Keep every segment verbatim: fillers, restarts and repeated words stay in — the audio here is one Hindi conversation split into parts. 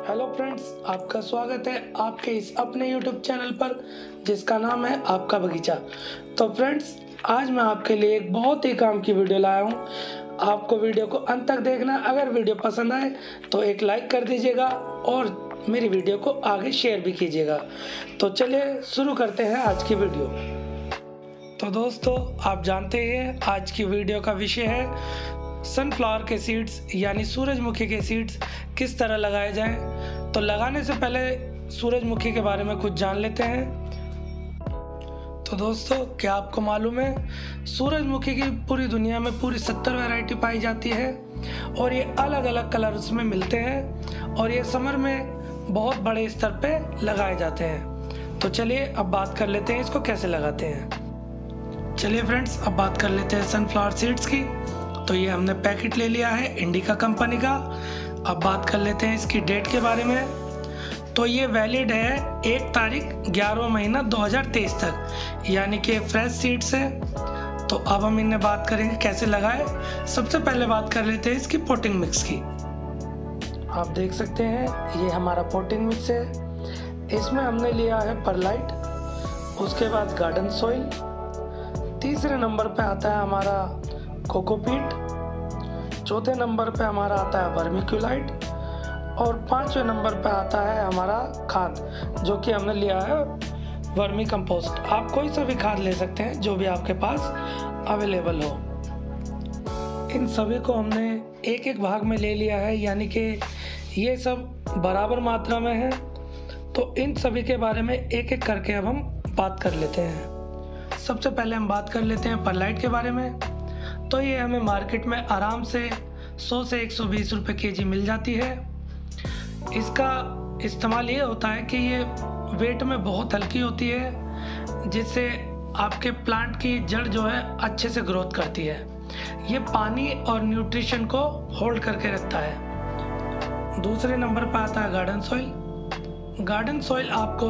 हेलो फ्रेंड्स, आपका स्वागत है आपके इस अपने यूट्यूब चैनल पर जिसका नाम है आपका बगीचा। तो फ्रेंड्स, आज मैं आपके लिए एक बहुत ही काम की वीडियो लाया हूँ। आपको वीडियो को अंत तक देखना। अगर वीडियो पसंद आए तो एक लाइक कर दीजिएगा और मेरी वीडियो को आगे शेयर भी कीजिएगा। तो चलिए शुरू करते हैं आज की वीडियो। तो दोस्तों, आप जानते हैं आज की वीडियो का विषय है सनफ्लावर के सीड्स यानी सूरजमुखी के सीड्स किस तरह लगाए जाएं। तो लगाने से पहले सूरजमुखी के बारे में कुछ जान लेते हैं। तो दोस्तों, क्या आपको मालूम है सूरजमुखी की पूरी दुनिया में पूरी सत्तर वैरायटी पाई जाती है और ये अलग अलग कलर्स में मिलते हैं और ये समर में बहुत बड़े स्तर पे लगाए जाते हैं। तो चलिए अब बात कर लेते हैं इसको कैसे लगाते हैं। चलिए फ्रेंड्स, अब बात कर लेते हैं सनफ्लावर सीड्स की। तो ये हमने पैकेट ले लिया है इंडिका कंपनी का। अब बात कर लेते हैं इसकी डेट के बारे में। तो ये वैलिड है एक तारीख ग्यारह महीना दो हज़ार तेईस तक, यानी कि फ्रेश सीड्स है। तो अब हम इन्हें बात करेंगे कैसे लगाए। सबसे पहले बात कर लेते हैं इसकी पोटिंग मिक्स की। आप देख सकते हैं ये हमारा पोटिंग मिक्स है। इसमें हमने लिया है परलाइट, उसके बाद गार्डन सॉइल, तीसरे नंबर पे आता है हमारा कोकोपीट, चौथे नंबर पे हमारा आता है वर्मिक्यूलाइट और पांचवें नंबर पे आता है हमारा खाद, जो कि हमने लिया है वर्मी कंपोस्ट। आप कोई सा भी खाद ले सकते हैं जो भी आपके पास अवेलेबल हो। इन सभी को हमने एक एक भाग में ले लिया है, यानी कि ये सब बराबर मात्रा में है। तो इन सभी के बारे में एक एक करके अब हम बात कर लेते हैं। सबसे पहले हम बात कर लेते हैं परलाइट के बारे में। तो ये हमें मार्केट में आराम से सौ से एक सौ बीस रुपए केजी मिल जाती है। इसका इस्तेमाल ये होता है कि ये वेट में बहुत हल्की होती है, जिससे आपके प्लांट की जड़ जो है अच्छे से ग्रोथ करती है। ये पानी और न्यूट्रिशन को होल्ड करके रखता है। दूसरे नंबर पर आता है गार्डन सॉइल। गार्डन सॉइल आपको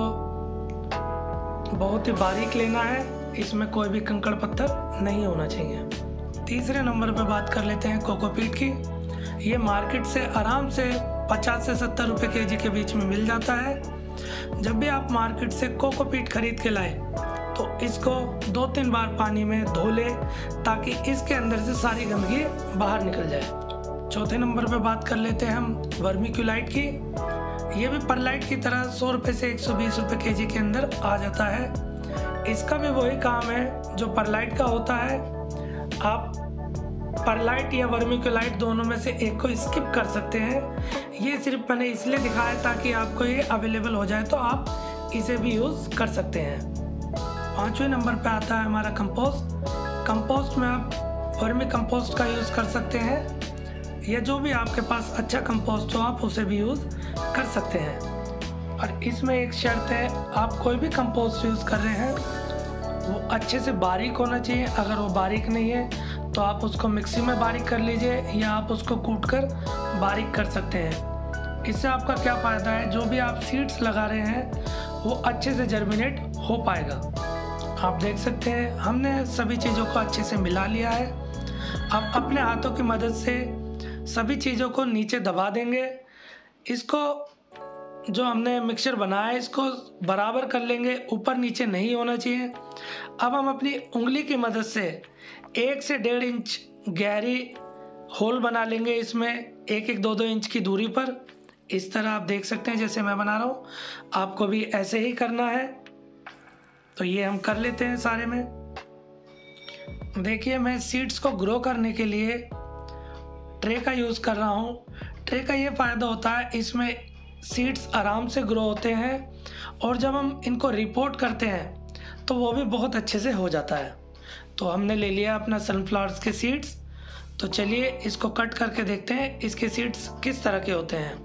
बहुत ही बारीक लेना है, इसमें कोई भी कंकड़ पत्थर नहीं होना चाहिए। तीसरे नंबर पे बात कर लेते हैं कोकोपीट की। ये मार्केट से आराम से पचास से सत्तर रुपए केजी के बीच में मिल जाता है। जब भी आप मार्केट से कोकोपीट खरीद के लाए तो इसको दो तीन बार पानी में धो ले, ताकि इसके अंदर से सारी गंदगी बाहर निकल जाए। चौथे नंबर पे बात कर लेते हैं हम वर्मिक्यूलाइट की। ये भी परलाइट की तरह सौ रुपये से एक सौ बीस रुपये के जी के अंदर आ जाता है। इसका भी वही काम है जो परलाइट का होता है। आप परलाइट या वर्मिक्यूलाइट दोनों में से एक को स्किप कर सकते हैं। ये सिर्फ मैंने इसलिए दिखाया ताकि आपको ये अवेलेबल हो जाए तो आप इसे भी यूज़ कर सकते हैं। पांचवें नंबर पे आता है हमारा कंपोस्ट। कंपोस्ट में आप वर्मी कंपोस्ट का यूज़ कर सकते हैं, या जो भी आपके पास अच्छा कंपोस्ट हो आप उसे भी यूज़ कर सकते हैं। और इसमें एक शर्त है, आप कोई भी कंपोस्ट यूज़ कर रहे हैं वो अच्छे से बारीक होना चाहिए। अगर वो बारीक नहीं है तो आप उसको मिक्सी में बारीक कर लीजिए, या आप उसको कूट कर बारीक कर सकते हैं। इससे आपका क्या फ़ायदा है, जो भी आप सीड्स लगा रहे हैं वो अच्छे से जर्मिनेट हो पाएगा। आप देख सकते हैं हमने सभी चीज़ों को अच्छे से मिला लिया है। अब अपने हाथों की मदद से सभी चीज़ों को नीचे दबा देंगे। इसको जो हमने मिक्सचर बनाया है इसको बराबर कर लेंगे, ऊपर नीचे नहीं होना चाहिए। अब हम अपनी उंगली की मदद से एक से डेढ़ इंच गहरी होल बना लेंगे, इसमें एक एक दो दो इंच की दूरी पर। इस तरह आप देख सकते हैं जैसे मैं बना रहा हूँ, आपको भी ऐसे ही करना है। तो ये हम कर लेते हैं सारे में। देखिए, मैं सीड्स को ग्रो करने के लिए ट्रे का यूज़ कर रहा हूँ। ट्रे का ये फ़ायदा होता है, इसमें सीड्स आराम से ग्रो होते हैं और जब हम इनको रिपोर्ट करते हैं तो वो भी बहुत अच्छे से हो जाता है। तो हमने ले लिया अपना सनफ्लावर्स के सीड्स। तो चलिए इसको कट करके देखते हैं इसके सीड्स किस तरह के होते हैं।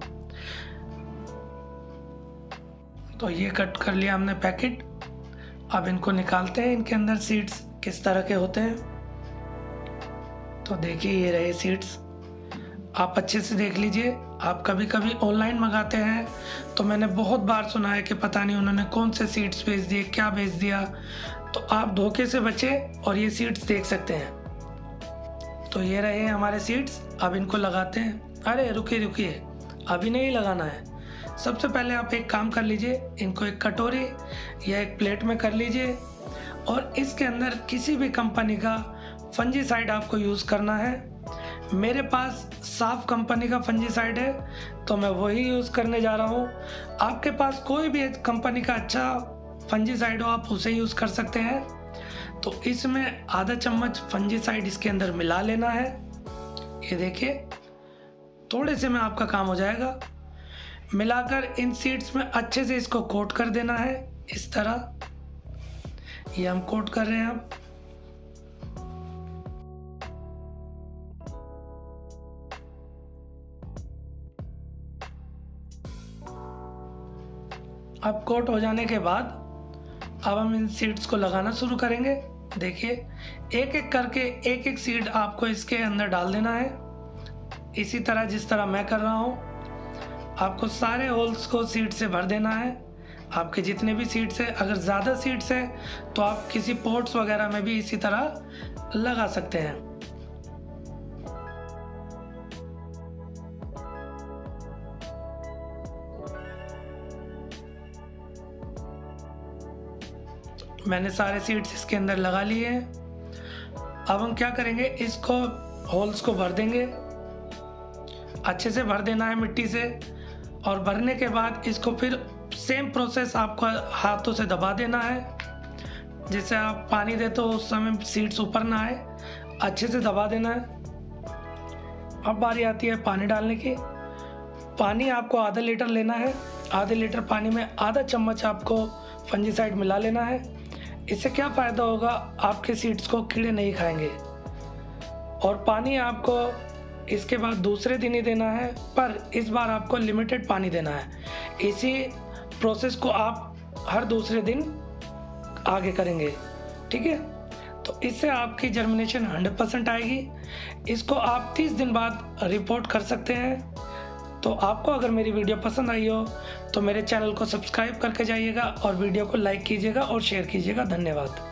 तो ये कट कर लिया हमने पैकेट। अब इनको निकालते हैं, इनके अंदर सीड्स किस तरह के होते हैं। तो देखिए ये रहे सीड्स, आप अच्छे से देख लीजिए। आप कभी कभी ऑनलाइन मंगाते हैं तो मैंने बहुत बार सुना है कि पता नहीं उन्होंने कौन से सीड्स भेज दिए, क्या भेज दिया। तो आप धोखे से बचे और ये सीड्स देख सकते हैं। तो ये रहे हमारे सीड्स। अब इनको लगाते हैं। अरे रुकिए रुकिए, अभी नहीं लगाना है, सबसे पहले आप एक काम कर लीजिए, इनको एक कटोरी या एक प्लेट में कर लीजिए और इसके अंदर किसी भी कंपनी का फंजीसाइड आपको यूज़ करना है। मेरे पास साफ कंपनी का फंजीसाइड है तो मैं वही यूज़ करने जा रहा हूँ। आपके पास कोई भी कंपनी का अच्छा फंजीसाइड हो आप उसे यूज़ कर सकते हैं। तो इसमें आधा चम्मच फंजीसाइड इसके अंदर मिला लेना है। ये देखिए, थोड़े से में आपका काम हो जाएगा। मिलाकर इन सीड्स में अच्छे से इसको कोट कर देना है। इस तरह ये हम कोट कर रहे हैं। अब अब कोट हो जाने के बाद अब हम इन सीड्स को लगाना शुरू करेंगे। देखिए, एक एक करके एक एक सीड आपको इसके अंदर डाल देना है, इसी तरह जिस तरह मैं कर रहा हूँ। आपको सारे होल्स को सीड से भर देना है। आपके जितने भी सीड्स है, अगर ज़्यादा सीड्स है तो आप किसी पॉट्स वगैरह में भी इसी तरह लगा सकते हैं। मैंने सारे सीड्स इसके अंदर लगा लिए हैं। अब हम क्या करेंगे, इसको होल्स को भर देंगे, अच्छे से भर देना है मिट्टी से। और भरने के बाद इसको फिर सेम प्रोसेस आपको हाथों से दबा देना है। जैसे आप पानी दे तो उस समय सीड्स ऊपर ना आए, अच्छे से दबा देना है। अब बारी आती है पानी डालने की। पानी आपको आधा लीटर लेना है। आधे लीटर पानी में आधा चम्मच आपको फंजीसाइड मिला लेना है। इससे क्या फ़ायदा होगा, आपके सीड्स को कीड़े नहीं खाएंगे। और पानी आपको इसके बाद दूसरे दिन ही देना है, पर इस बार आपको लिमिटेड पानी देना है। इसी प्रोसेस को आप हर दूसरे दिन आगे करेंगे, ठीक है। तो इससे आपकी जर्मिनेशन हंड्रेड परसेंट आएगी। इसको आप तीस दिन बाद रिपोर्ट कर सकते हैं। तो आपको अगर मेरी वीडियो पसंद आई हो तो मेरे चैनल को सब्सक्राइब करके जाइएगा और वीडियो को लाइक कीजिएगा और शेयर कीजिएगा। धन्यवाद।